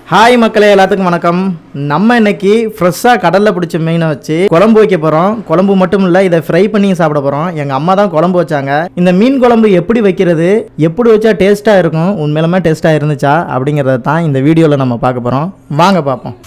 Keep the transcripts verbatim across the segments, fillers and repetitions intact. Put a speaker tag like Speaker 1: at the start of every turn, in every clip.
Speaker 1: Hi மக்களே, எல்லாத்துக்கும் வணக்கம். நம்ம இன்னைக்கு ஃப்ரெஷ்ஷாக கடலில் பிடிச்ச மீனை வச்சு குழம்பு வைக்க போகிறோம். குழம்பு மட்டும் இல்லை, இதை ஃப்ரை பண்ணி சாப்பிட போகிறோம். எங்கள் அம்மா தான் குழம்பு வச்சாங்க. இந்த மீன் குழம்பு எப்படி வைக்கிறது, எப்படி வச்சா டேஸ்ட்டாக இருக்கும், உண்மையிலுமே டேஸ்ட்டாக இருந்துச்சா அப்படிங்கிறத தான் இந்த வீடியோவில் நம்ம பார்க்க போகிறோம். வாங்க பார்ப்போம்.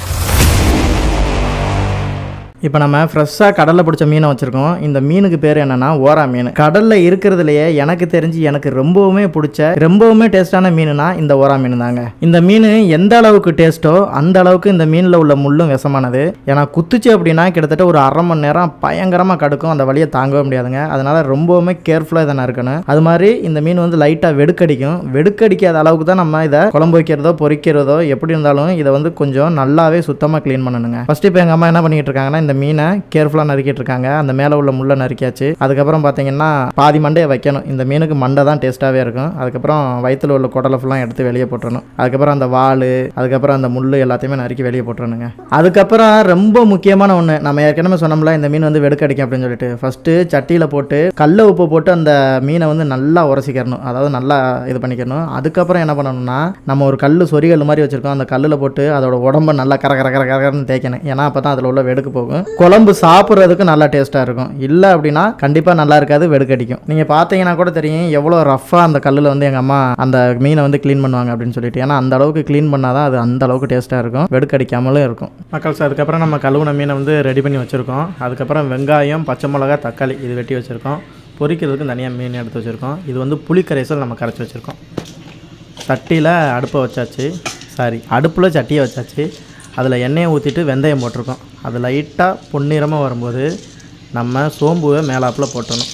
Speaker 1: இப்போ நம்ம ஃப்ரெஷ்ஷாக கடலில் பிடிச்ச மீனை வச்சுருக்கோம். இந்த மீனுக்கு பேர் என்னென்னா ஓரா மீன். கடலில் இருக்கிறதுலையே எனக்கு தெரிஞ்சு எனக்கு ரொம்பவுமே பிடிச்ச ரொம்பவுமே டேஸ்ட்டான மீனுனா இந்த ஓரா மீன் தாங்க. இந்த மீன் எந்த அளவுக்கு டேஸ்ட்டோ அந்த அளவுக்கு இந்த மீனில் உள்ள முள்ளும் விஷமானது. ஏன்னா குத்துச்சு அப்படின்னா கிட்டத்தட்ட ஒரு அரை மணி நேரம் பயங்கரமாக கடுக்கும். அந்த வழியை தாங்கவே முடியாதுங்க. அதனால் ரொம்பவுமே கேர்ஃபுல்லாக இதை இருக்கணும். அது மாதிரி இந்த மீன் வந்து லைட்டாக வெடுக்கடிக்கும். வெடுக்கடிக்காத அளவுக்கு தான் நம்ம இதை குழம்பு வைக்கிறதோ பொரிக்கிறதோ எப்படி இருந்தாலும் இதை வந்து கொஞ்சம் நல்லாவே சுத்தமாக க்ளீன் பண்ணணுங்க. ஃபஸ்ட்டு இப்போ எங்கள் அம்மா என்ன பண்ணிட்டு இருக்காங்கன்னா, இந்த மீனை கேர்ஃபுல்லாக நறுக்கிட்டு இருக்காங்க. அந்த மேலே உள்ள முள்ளை நறுக்கியாச்சு. அதுக்கப்புறம் பார்த்தீங்கன்னா பாதி மண்டையை வைக்கணும். இந்த மீனுக்கு மண்டை தான் டேஸ்ட்டாகவே இருக்கும். அதுக்கப்புறம் வயிற்றில் உள்ள குடலை ஃபுல்லாக எடுத்து வெளியே போட்டுறணும். அதுக்கப்புறம் அந்த வால், அதுக்கப்புறம் அந்த முள் எல்லாத்தையுமே நறுக்கி வெளியே போட்டுறணுங்க. அதுக்கப்புறம் ரொம்ப முக்கியமான ஒன்று, நம்ம ஏற்கனவே சொன்னோம்ல இந்த மீன் வந்து வெடுக்கடிக்கும் அப்படின்னு சொல்லிட்டு, ஃபஸ்ட்டு சட்டியில் போட்டு கல்ல உப்பு போட்டு அந்த மீனை வந்து நல்லா உரசிக்கிறணும். அதாவது நல்லா இது பண்ணிக்கணும். அதுக்கப்புறம் என்ன பண்ணணும்னா, நம்ம ஒரு கல் சொரிகல் மாதிரி வச்சுருக்கோம். அந்த கல்லில் போட்டு அதோட உடம்பை நல்லா கர கர கர கரன்னு தேய்க்கணும். ஏன்னா அப்போ தான் அதில் உள்ள வெடுக்கு போகும். குழம்பு சாப்பிட்றதுக்கு நல்லா டேஸ்ட்டாக இருக்கும். இல்லை அப்படின்னா கண்டிப்பாக நல்லா இருக்காது, வெடுக்கடிக்கும். நீங்கள் பார்த்தீங்கன்னா கூட தெரியும் எவ்வளோ ரஃப்பாக அந்த கல்லில் வந்து எங்கள் அம்மா அந்த மீனை வந்து க்ளீன் பண்ணுவாங்க அப்படின்னு சொல்லிட்டு. ஏன்னா அந்த அளவுக்கு க்ளீன் பண்ணால் தான் அது அந்த அளவுக்கு டேஸ்ட்டாக இருக்கும், வெடுக்கடிக்காமலும் இருக்கும். மக்கள்ஸ், அதுக்கப்புறம் நம்ம கழுவுன மீனை வந்து ரெடி பண்ணி வச்சுருக்கோம். அதுக்கப்புறம் வெங்காயம், பச்சை மிளகா, தக்காளி இது வெட்டி வச்சுருக்கோம். பொரிக்கிறதுக்கு தனியாக மீன் எடுத்து வச்சுருக்கோம். இது வந்து புளிக்கரைசல் நம்ம கரைச்சி வச்சுருக்கோம். சட்டியில் அடுப்பை வச்சாச்சு, சாரி அடுப்பில் சட்டியை வச்சாச்சு. அதில் எண்ணெயை ஊற்றிட்டு வெந்தயம் போட்டிருக்கோம். அது லைட்டாக பொன்னிறமாக வரும்போது நம்ம சோம்புவை மேலாப்பில் போட்டணும்.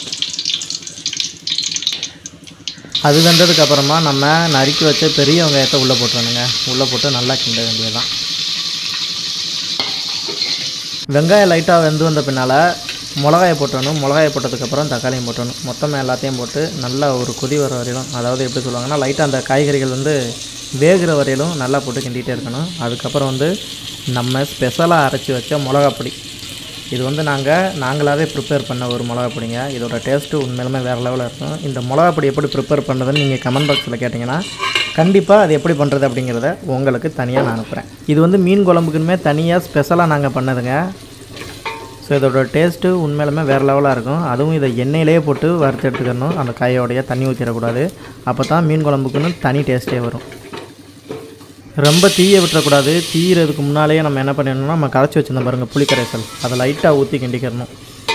Speaker 1: அது வெந்ததுக்கப்புறமா நம்ம நறுக்கி வச்ச பெரிய வெங்காயத்தை உள்ளே போட்டுருணுங்க. உள்ளே போட்டு நல்லா கிண்ட வேண்டியதுதான். வெங்காயம் லைட்டாக வெந்து வந்த பின்னால் மிளகாயை போட்டணும். மிளகாயை போட்டதுக்கப்புறம் தக்காளியும் போட்டணும். மொத்தமாக எல்லாத்தையும் போட்டு நல்லா ஒரு கொதி வர வரையிலும், அதாவது எப்படி சொல்லுவாங்கன்னா லைட்டாக அந்த காய்கறிகள் வந்து வேகிற வரையிலும் நல்லா போட்டு கிண்டிகிட்டே இருக்கணும். அதுக்கப்புறம் வந்து நம்ம ஸ்பெஷலாக அரைச்சி வச்ச மிளகாப்பொடி, இது வந்து நாங்கள் நாங்களாகவே ப்ரிப்பேர் பண்ண ஒரு மிளகாப்பொடிங்க. இதோட டேஸ்ட்டு உண்மையிலுமே வேறு லெவலில் இருக்கும். இந்த மிளகாப்பொடி எப்படி ப்ரிப்பேர் பண்ணுறதுன்னு நீங்கள் கமெண்ட் பாக்ஸில் கேட்டிங்கன்னா கண்டிப்பாக அது எப்படி பண்ணுறது அப்படிங்கிறத உங்களுக்கு தனியாக நான் அனுப்புகிறேன். இது வந்து மீன் குழம்புக்குமே தனியாக ஸ்பெஷலாக நாங்கள் பண்ணதுங்க. ஸோ இதோட டேஸ்ட்டு உண்மையிலுமே வேறு லெவலாக இருக்கும். அதுவும் இதை எண்ணெயிலே போட்டு வறுத்து எடுத்துக்கணும். அந்த காயோடைய தண்ணி ஊற்றிடக்கூடாது. அப்போ தான் மீன் குழம்புக்குன்னு தனி டேஸ்ட்டே வரும். ரொம்ப தீய விட்டுறக்கூடாது. தீயறதுக்கு முன்னாலேயே நம்ம என்ன பண்ணிடணும்னா, நம்ம கரைச்சி வச்சுருந்தோம் பாருங்கள் புளிக்கரைசல், அதை லைட்டாக ஊற்றி கிண்டிக்கிறணும்.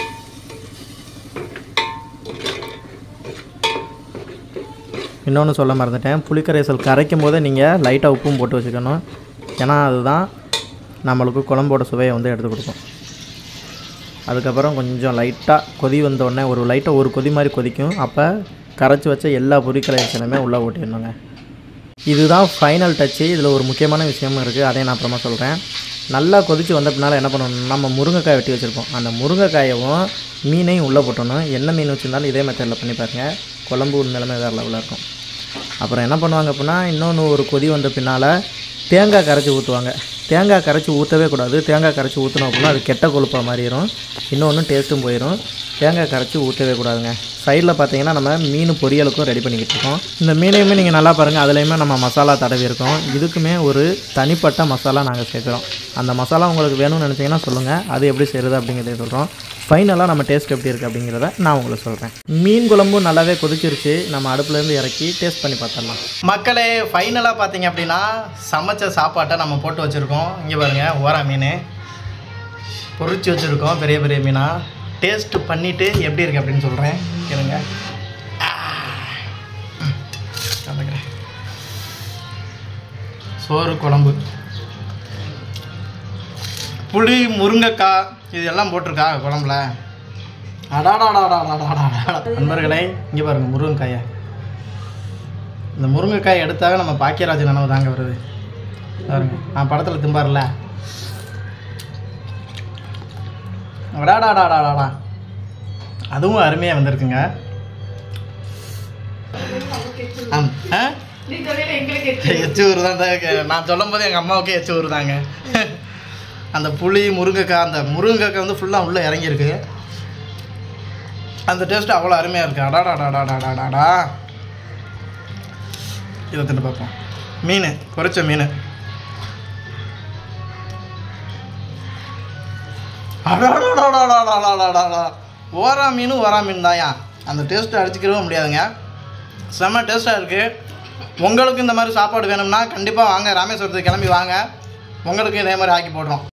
Speaker 1: இன்னொன்று சொல்ல மறந்துட்டேன், புளிக்கரைசல் கரைக்கும் போதே நீங்கள் லைட்டாக உப்பும் போட்டு வச்சுக்கணும். ஏன்னா அதுதான் நம்மளுக்கு குழம்போட சுவையை வந்து எடுத்து கொடுக்கும். அதுக்கப்புறம் கொஞ்சம் லைட்டாக கொதி வந்தோடனே ஒரு லைட்டாக ஒரு கொதி மாதிரி கொதிக்கும். அப்போ கரைச்சி வச்ச எல்லா புளிக்கரைசலுமே உள்ளே ஊட்டிடணுங்க. இதுதான் ஃபைனல் டச்சு. இதில் ஒரு முக்கியமான விஷயமும் இருக்குது, அதையும் நான் அப்புறமா சொல்கிறேன். நல்லா கொதித்து வந்த பின்னால் என்ன பண்ணணும், நம்ம முருங்கைக்காய் வெட்டி வச்சுருப்போம். அந்த முருங்கைக்காயவும் மீனையும் உள்ளே போட்டணும். என்ன மீன் வச்சுருந்தாலும் இதே மெத்தடில் பண்ணி பாருங்கள். குழம்பு உண்மையிலுமே வேறு லெவலில் இருக்கும். அப்புறம் என்ன பண்ணுவாங்க அப்படின்னா, இன்னொன்று ஒரு கொதி வந்த பின்னால் தேங்காய் கரைச்சி ஊற்றுவாங்க. தேங்காய் கரைச்சி ஊற்றவே கூடாது. தேங்காய் கரைச்சி ஊற்றணும் அப்படின்னா அது கெட்ட கொழுப்பாக மாறிடும். இன்னொன்று டேஸ்ட்டும் போயிடும். தேங்காய் கரைச்சி ஊற்றவே கூடாதுங்க. சைடில் பார்த்தீங்கன்னா நம்ம மீன் பொரியலுக்கும் ரெடி பண்ணிக்கிட்டு இருக்கோம். இந்த மீனையுமே நீங்கள் நல்லா பாருங்கள், அதுலேயுமே நம்ம மசாலா தடவி இருக்கோம். இதுக்குமே ஒரு தனிப்பட்ட மசாலா நாங்கள் சேர்க்குறோம். அந்த மசாலா உங்களுக்கு வேணும்னு நினச்சிங்கன்னா சொல்லுங்கள், அது எப்படி செய்கிறது அப்படிங்கிறத சொல்கிறோம். ஃபைனலாக நம்ம டேஸ்ட் எப்படி இருக்குது அப்படிங்கிறத நான் உங்களுக்கு சொல்கிறேன். மீன் குழம்பும் நல்லாவே கொதிச்சிருச்சு. நம்ம அடுப்புலேருந்து இறக்கி டேஸ்ட் பண்ணி பார்த்துடலாம். மக்களே, ஃபைனலாக பார்த்தீங்க அப்படின்னா சமைச்ச சாப்பாட்டை நம்ம போட்டு வச்சுருக்கோம். இங்கே பாருங்கள், ஓரா மீன் பொரிச்சு வச்சுருக்கோம், பெரிய பெரிய மீனாக. டேஸ்ட்டு பண்ணிவிட்டு எப்படி இருக்குது அப்படின்னு சொல்கிறேன். இருங்க, சோறு, குழம்பு, புளி, முருங்கைக்காய் இது எல்லாம் போட்டிருக்கா குழம்புல. அடாடாடாடாடாடாடா நண்பர்களே, இங்கே பாருங்கள் முருங்கைக்காயை. இந்த முருங்கைக்காய் எடுத்தாக நம்ம பாக்கியராஜ் நினைவு தாங்க வருது பாருங்க. நான் படத்தில் திம்பார்ல, அடாடாடாடாடா அதுவும் அருமையாக வந்திருக்குங்க. எச்சு ஊர் தான் நான் சொல்லும் போது எங்கள் அம்மாவுக்கே எச்சு ஊர் தாங்க. அந்த புளி, முருங்கைக்காய், அந்த முருங்கைக்காய் வந்து ஃபுல்லாக உள்ளே இறங்கியிருக்கு. அந்த டேஸ்ட்டு அவ்வளோ அருமையாக இருக்குது. அடாடாடாடாடாடாடா. இதை தின்னு பார்ப்போம். மீன் பொரிச்ச மீன் அடாடாடாடாடாடாடாடா ஓரா மீன் ஓரா மீன் தான்யா, அந்த டேஸ்ட்டை அடிச்சுக்கிறவே முடியாதுங்க. செம்ம டேஸ்ட்டாக இருக்குது. உங்களுக்கு இந்த மாதிரி சாப்பாடு வேணும்னா கண்டிப்பாக வாங்க, ராமேஸ்வரத்துக்கு கிளம்பி வாங்க, உங்களுக்கு இதே மாதிரி ஆக்கி போடுறோம்.